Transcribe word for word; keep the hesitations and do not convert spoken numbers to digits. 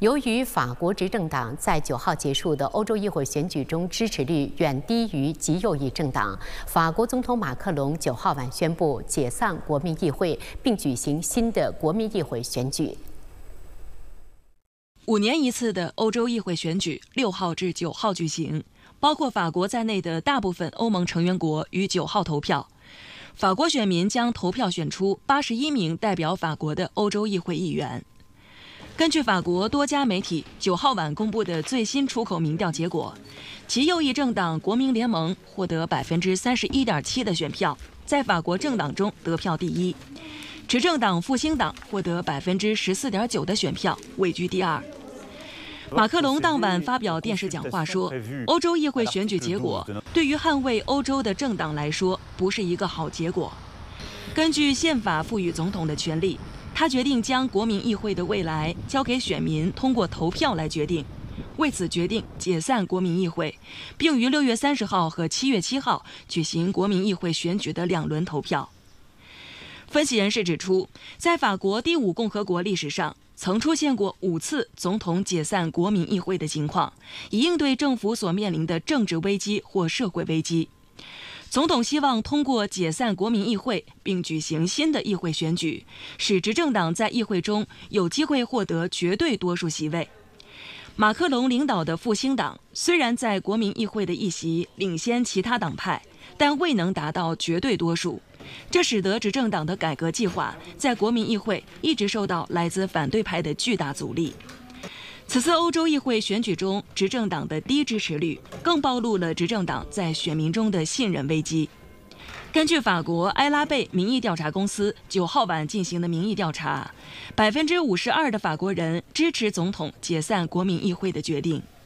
由于法国执政党在九号结束的欧洲议会选举中支持率远低于极右翼政党，法国总统马克龙九号晚宣布解散国民议会，并举行新的国民议会选举。 五年一次的欧洲议会选举六号至九号举行，包括法国在内的大部分欧盟成员国于九号投票。法国选民将投票选出八十一名代表法国的欧洲议会议员。根据法国多家媒体九号晚公布的最新出口民调结果，极右翼政党国民联盟获得百分之三十一点七的选票，在法国政党中得票第一；执政党复兴党获得百分之十四点九的选票，位居第二。马克龙当晚发表电视讲话说，欧洲议会选举结果对于捍卫欧洲的政党来说不是一个好结果。根据宪法赋予总统的权利，他决定将国民议会的未来交给选民通过投票来决定，为此决定解散国民议会，并于六月三十号和七月七号举行国民议会选举的两轮投票。分析人士指出，在法国第五共和国历史上，曾出现过五次总统解散国民议会的情况，以应对政府所面临的政治危机或社会危机。总统希望通过解散国民议会并举行新的议会选举，使执政党在议会中有机会获得绝对多数席位。马克龙领导的复兴党虽然在国民议会的议席领先其他党派，但未能达到绝对多数，这使得执政党的改革计划在国民议会一直受到来自反对派的巨大阻力。此次欧洲议会选举中，执政党的低支持率更暴露了执政党在选民中的信任危机。根据法国埃拉贝民意调查公司九号晚进行的民意调查，百分之五十二的法国人支持总统解散国民议会的决定。